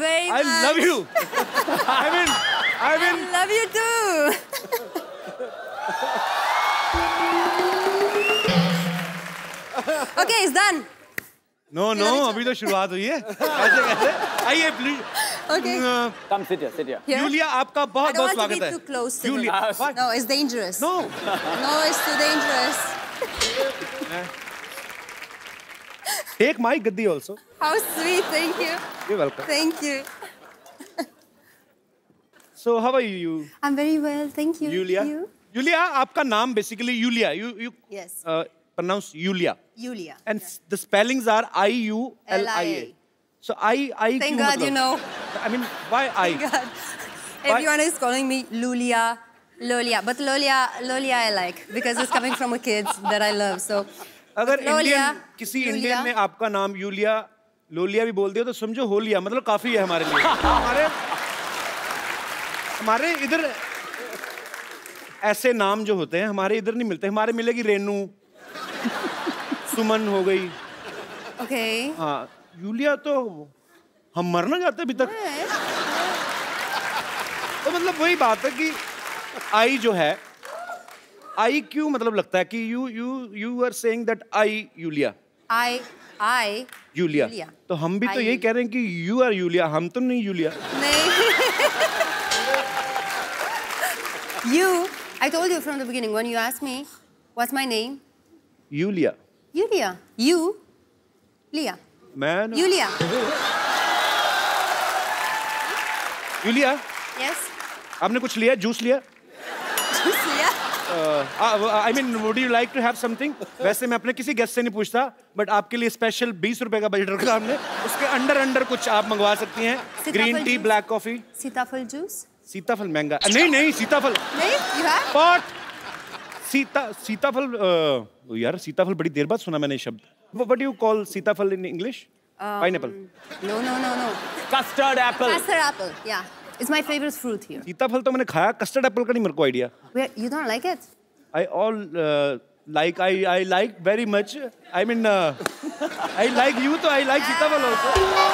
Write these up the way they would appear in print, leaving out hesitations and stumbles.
very much. I love you. I love you too. Okay, it's done. No, अभी तो शुरुआत हुई है. कैसे? आइए please. Okay. Come sit here. Yulia, आपका बहुत-बहुत स्वागत है. I don't want to be too close to Yulia, him. No, it's dangerous. No. No, it's too dangerous. Take my gaddi also. How sweet, thank you. You're welcome. Thank you. So how are you? I'm very well, thank you. Yulia. You? Yulia, आपका नाम basically Yulia. You Yes. Pronounce Yulia. Yulia. And yeah. the spellings are I-U-L-I-A. So I. Thank God you know. I mean, why I? Thank God. Everyone is calling me Lulia, Lolia, but Lolia I like because it's coming from a kid that I love. So. अगर Indian किसी Indian ने आपका नाम Yulia लोलिया भी बोल दिया तो समझो हो लिया मतलब काफी है हमारे लिए हमारे इधर ऐसे नाम जो होते हैं हमारे इधर नहीं मिलते हमारे मिलेगी रेनू सुमन हो गई ओके हाँ यूलिया तो हम मरना चाहते अभी तक तो मतलब वही बात है कि आई जो है आई क्यों मतलब लगता है कि you are saying that I Yulia. I Yulia. तो हम भी तो यही कह रहे हैं कि you are Yulia, हम तो नहीं Yulia. नहीं. You, I told you from the beginning when you asked me, what's my name? Yulia. Yulia. You, Lia. Man. Yulia. Yulia. Yes. आपने कुछ लिया? जूस लिया? जूस लिया? I mean, would you like to have something? वैसे मैं अपने किसी guest से नहीं पूछता, but आपके लिए स्पेशल 20 रुपए का बजट रखा हमने. उसके अंडर कुछ आप मंगवा सकती हैं. Green tea, black coffee. सीताफल जूस. सीताफल महंगा. नहीं सीताफल. नहीं, you have? Pot. सीताफल. यार सीताफल बड़ी देर बाद सुना मैंने शब्द. What do you call सीताफल in English? Pineapple. No. Custard apple. Custard apple. Yeah. It's my favorite fruit here. सीताफल तो मैंने खाया, custard apple का नहीं मेरे को idea. You don't like it? I like very much. I mean, I like you, so I like सीताफल also.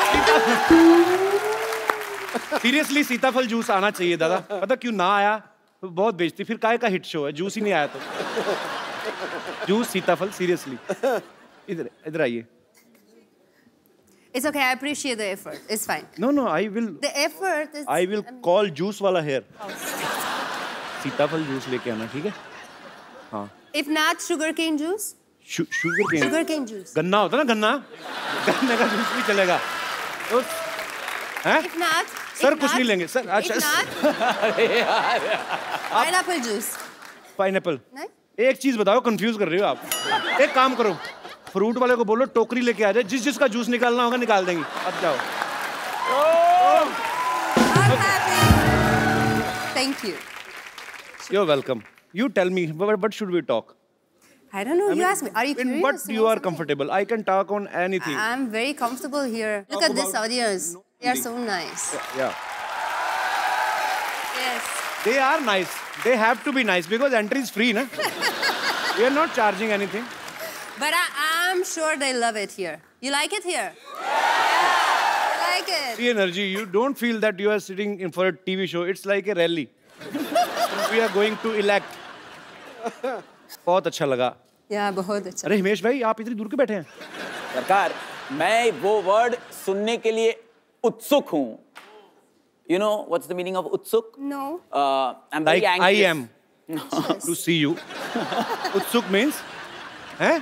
Seriously, सीताफल जूस आना चाहिए दादा. पता क्यों ना आया? तो बहुत बेचती. फिर काय का हिट शो है? जूस ही नहीं आया तो. जूस सीताफल seriously. इधर आइए. It's okay. I appreciate the effort. It's fine. No. I will. The effort is. I will call juice वाला here. सीताफल जूस लेके आना, ठीक है? हाँ. If not sugarcane juice. Sugarcane juice. गन्ना होता ना गन्ना का जूस भी चलेगा. हैं? If not. सर कुछ नहीं लेंगे सर. अच्छा. If not. Pineapple juice. Pineapple. नहीं? एक चीज बताओ कंफ्यूज कर रही हो आप. एक काम करो. फ्रूट वाले को बोलो टोकरी लेके आ जाए जिसका जूस निकालना होगा निकाल देंगी अब जाओ I'm happy. Thank you. You're welcome. You tell me what should we talk? I don't know. You ask me. Are you curious? But you are comfortable. I can talk on anything. I'm very comfortable here. Look at this audience. They are so nice. Yeah. Yes. They are nice. They have to be nice because entry is free, na? We are not charging anything. But I'm sure they love it here. You like it here? Yeah. I like it. The energy. You don't feel that you are sitting in for a TV show. It's like a rally. We are going to elect. बहुत अच्छा लगा. Yeah, बहुत अच्छा. अरे हिमेश भाई आप इतनी दूर क्यों बैठे हैं? सरकार मैं वो वर्ड सुनने के लिए उत्सुक हूँ. You know what's the meaning of utsuk? No. I'm very anxious. I am to see you. Utsuk means? हैं?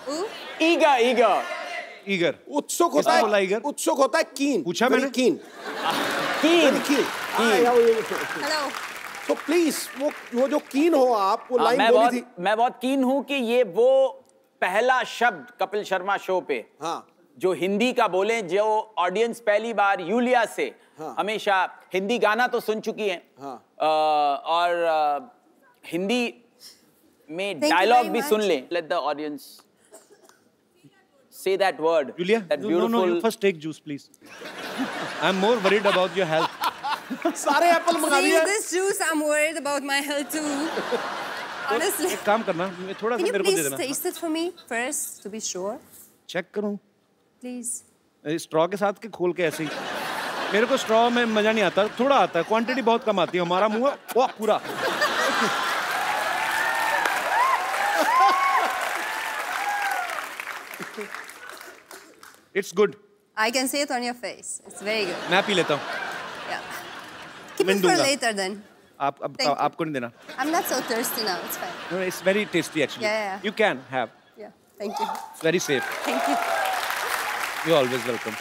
Eager. उत्सुक होता है. उत्सुक होता है कीन. पूछा मैंने. कीन. Hello. So please वो जो कीन हो आप वो लाइन बोली थी. मैं बहुत कीन हूँ कि ये वो पहला शब्द कपिल शर्मा शो पे जो हिंदी का बोले जो ऑडियंस पहली बार यूलिया से हमेशा हिंदी गाना तो सुन चुकी है और हिंदी में डायलॉग भी सुन ले. Let the audience say that word. Yulia, that beautiful. No, you first take juice, please. I'm more worried about your health. सारे एप्पल मंगा लिए. This juice, I'm worried about my health too. Honestly. एक काम करना, थोड़ा सा मेरे को दे देना. Can you please taste it for me first to be sure? Check करूँ. Please. स्ट्रॉ के साथ के खोल के ऐसे ही. मेरे को स्ट्रॉ में मजा नहीं आता, थोड़ा आता है, क्वांटिटी बहुत कम आती है, हमारा मुंह वो पूरा। It's good. I can see it on your face. It's very good. मैं पी लेता हूँ। Yeah. Keep it for later then. आपको नहीं देना। I'm not so thirsty now. It's fine. No, it's very tasty actually. Yeah. You can have. Yeah. Thank you. It's very safe. Thank you. You're always welcome.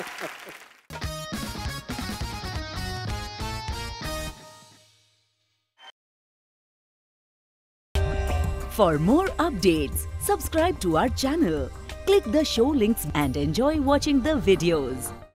For more updates, subscribe to our channel, click the show links and enjoy watching the videos.